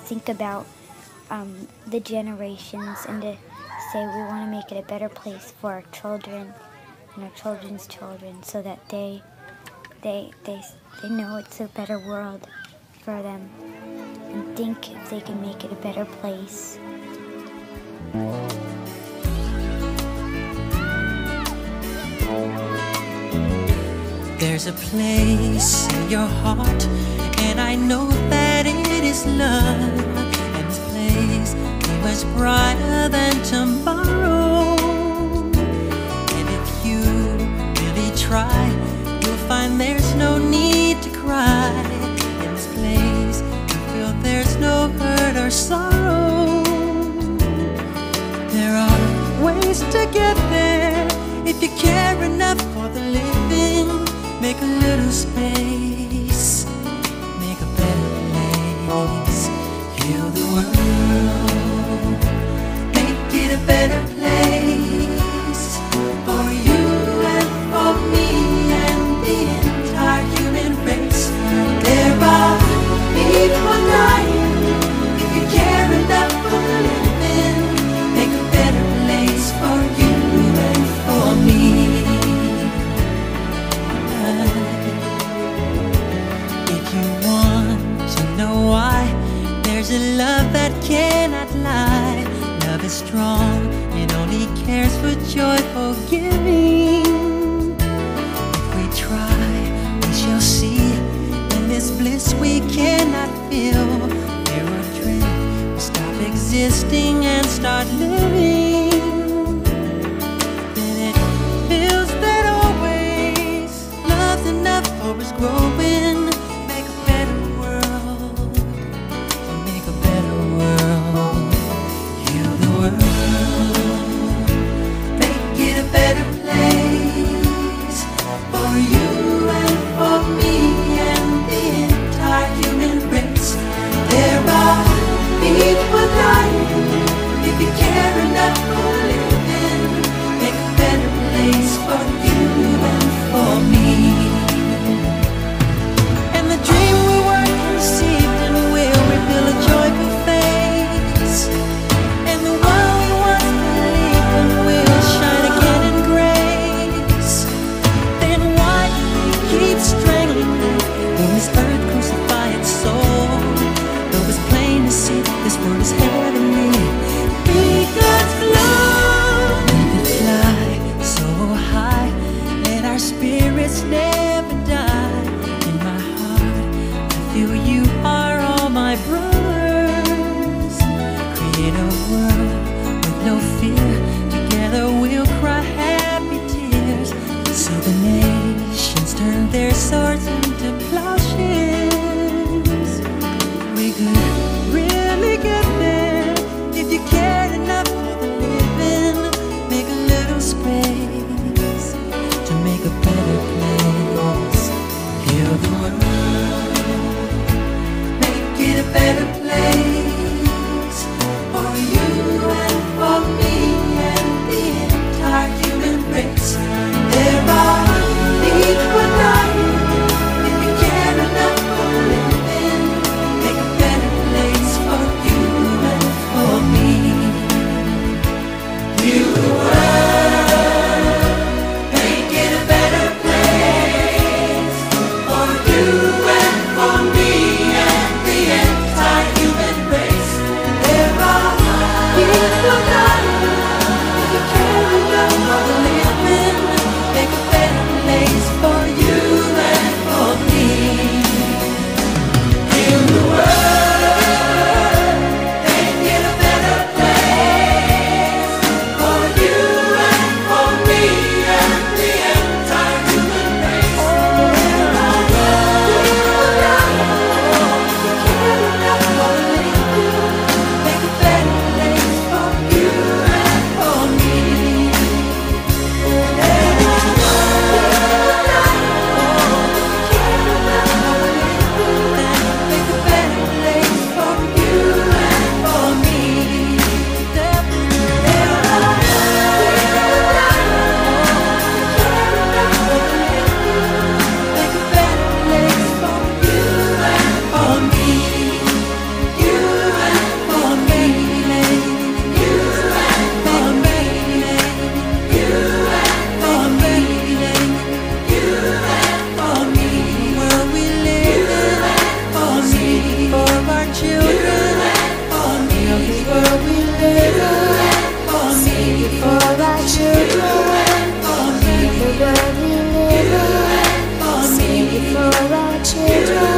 think about the generations and to say we want to make it a better place for our children and our children's children, so that they know it's a better world for them and think if they can make it a better place. There's a place in your heart, and I know that it is love. And this place is much brighter than tomorrow. And if you really try, you'll find there's no need to cry. In this place, you feel there's no hurt or sorrow. There are ways to get there if you care enough for the living. Make a little space, make a better place. Heal the world, make it a better place for you and for me and the entire human race. There are people dying. If you care enough for the living, make a better place for you and for me. If you want to know why, there's a love that cannot lie. Love is strong, it only cares for joyful giving. If we try, we shall see. In this bliss we cannot feel, fear or dread will stop existing and start living. Then it feels that always love's enough for us growing. Make a better world, to make a better world. Heal the world, make it a better place for you and for me and the entire human race. There are people dying. If you care enough for living, make a better place for you and for me. And the dream we were conceived in will reveal a joyful face. And the one we once believed in will shine again in grace. Then why keep strangling when this earth crucify its soul? Though it's plain to see that this world is heavenly, be God's love. Let it fly so high, let our spirits never die. In my heart, I feel you are all my brothers. Create a world with no fear. Together we'll cry happy tears. So the nations turn their swords into plowshares. We could really get there if you cared enough for the living. Make a little space to make a better place. Heal the world, make it a better place for you and for me and the entire human race. There are people dying. If you care enough for living, make a better place for you and for me. Heal the world, make it a better place for you and for me and the entire will die.